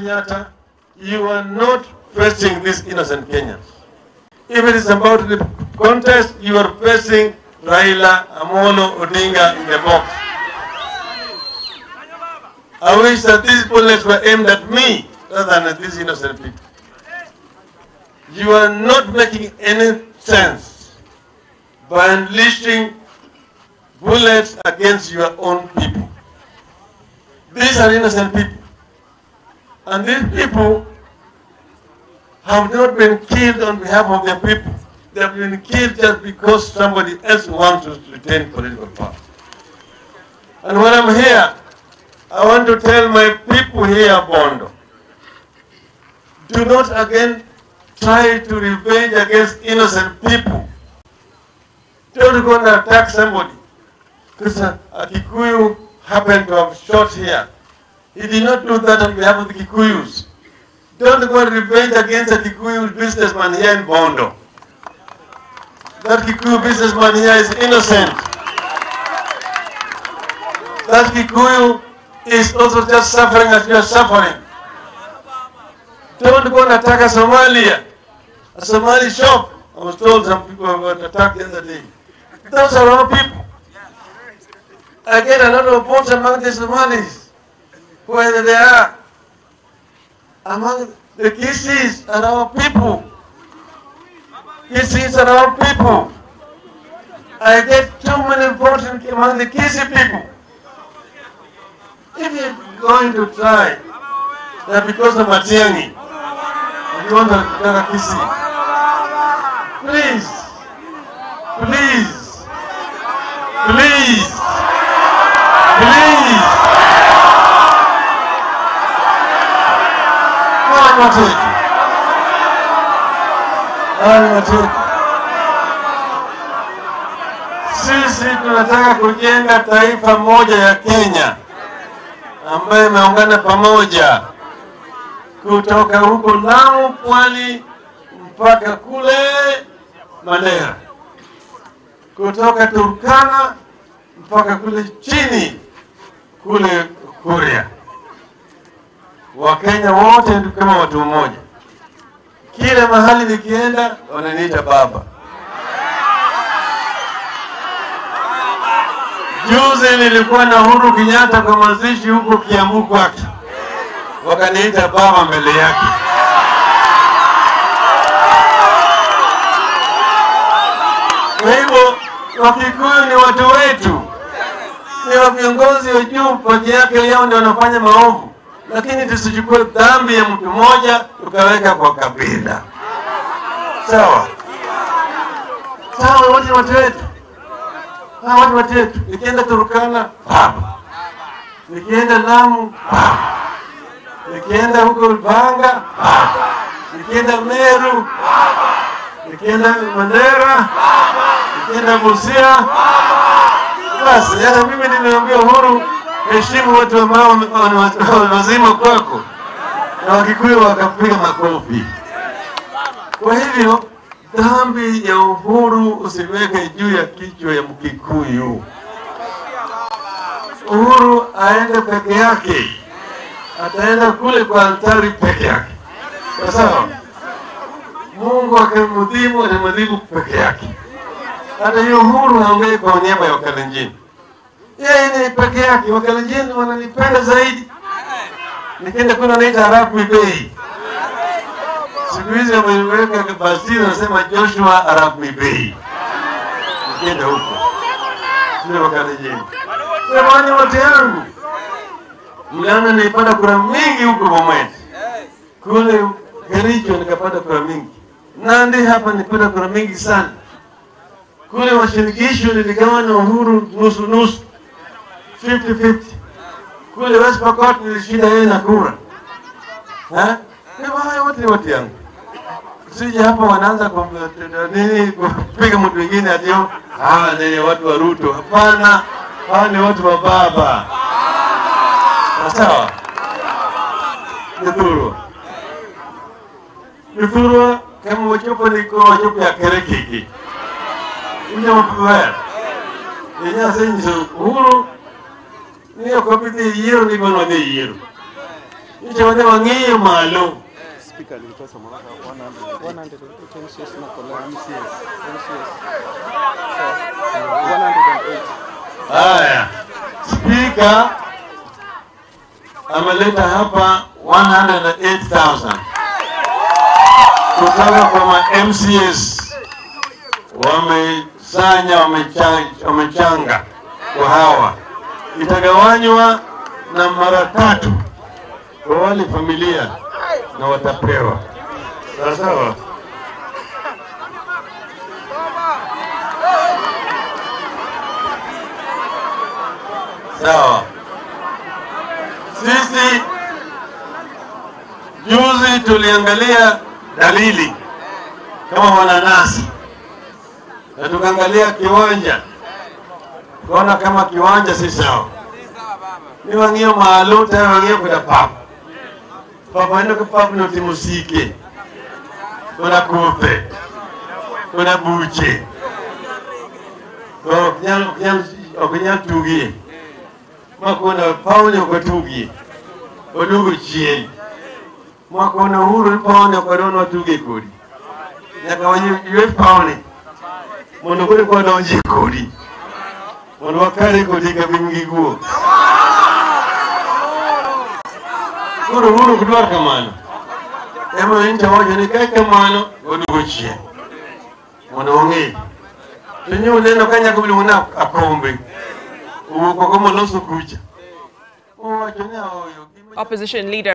Kenyatta, you are not facing these innocent Kenyans. If it is about the contest, you are facing Raila Amolo Odinga in the box. I wish that these bullets were aimed at me rather than at these innocent people. You are not making any sense by unleashing bullets against your own people. These are innocent people. And these people have not been killed on behalf of their people. They have been killed just because somebody else wants to retain political power. And when I'm here, I want to tell my people here, Bondo, do not again try to revenge against innocent people. Don't go and attack somebody. Because a Kikuyu happened to have shot here. He did not do that on behalf of the Kikuyus. Don't go and revenge against a Kikuyu businessman here in Bondo. That Kikuyu businessman here is innocent. That Kikuyu is also just suffering as you are suffering. Don't go and attack a Somalia. A Somali shop. I was told some people were attacked the other day. Those are our people. I get a lot of votes among the Somalis. Whether they are. Among the Kisis are our people. Kisis are our people. I get too many votes among the Kisi people. If you're going to try that because of Matiang'i, you want to attack a Kisi, please, please, please, please. Sisi tunataka kujenga taifa moja ya Kenya ambayo imeungana pamoja kutoka huko Lamu, Pwani mpaka kule Mandera, kutoka Turkana mpaka kule chini kule Kuria. Wakenya wote kama watu mmoja. Kila mahali nikienda wananiita baba. Juzi nilikuwa na Uhuru Kenyatta kwa mazishi huko Kiambu kwake. Wakaniita baba mbele yake. Kwa hivyo Wakikuyu ni watu wetu. Ni wa viongozi wa juu peke yake yao ndio wanafanya maovu. Lakini tusichukue dhambi ya mtu mmoja tukaweka kwa kabila. Sawa? Sawa, wote watu wetu. Hawa watu wetu. Nikienda Turkana, baba. Nikienda Lamu, baba. Nikienda huko Banga, baba. Nikienda Meru, baba. Nikienda Mandera, baba. Nikienda Busia, baba. Basi, hata mimi nimeambia Uhuru, heshimu watu ambao wazima kwako. Na Wakikuyu wakapiga makofi. Kwa hivyo, dhambi ya Uhuru usiweke juu ya kichwa ya Mkikuyu. Uhuru aende peke yake. Ataenda kule kwa altari peke yake. Kwa sababu Mungu akimdhimu atamdhimu peke yake. Hata hiyo Uhuru haongei kwa niaba ya Wakalenjin. Yeye ni peke yake. Wakalenjin wananipenda zaidi. Nikienda kuna naita Arab Mibei. Siku hizi wameweka basi nasema Joshua Arab Mibei. Nikienda huko. Sio Wakalenjin. Kwa wale wote yangu. Mliona nilipata kura mingi huko Bomet. Kule Kericho nikapata kura mingi. Nandi hapa nilipata kura mingi sana. Kule washirikisho niligawana Uhuru nusu nusu. 50-50. Kule West Pokot nilishinda yeye na kura. Kwa haya wote yangu. Sije hapa wanaanza kupiga mtu mwingine atio ni watu wa Ruto. Hapana, hawa ni watu wa baba. Sawa? Nifurwa kama wachopo niko wachopo ya Kerekiki. Ina mpuwa. Ina senso Uhuru niyo kopiti yero ni bono de yero. Icho wale wangiyo malo. Speaker ilitosa mwaka 100 MCS na kola MCS. So 108. Haya. Speaker ameleta hapa 108,000. Kutoka kwa ma MCS wamechanga kwa hawa. Itagawanywa na mara 3 kwa wale familia na watapewa. Sawa. Sawa. Sisi juzi tuliangalia dalili kama wananasi. Na tukaangalia kiwanja. Kuona kama kiwanja si sawa. Ni wangio maalum tena wangio kuda papu. Papu endo kwa papu no timusike. Kuna kupe. Kuna buche. Okunyal tugie. Makuna pauni okatugie. Odugu chien. Makuna huru pauni okadono watugie kodi. Nyaka wanyu yue pauni. Mondo kuri kwa donji kodi. Mondo wakare kodi kabingi guo. Huru kudwar kamano. Ema incha wajo ni kai kamano odugo chien. Mondo wangi. Tunyo neno kanya kubili muna akombe. Uko kama loso kucha. Opposition leader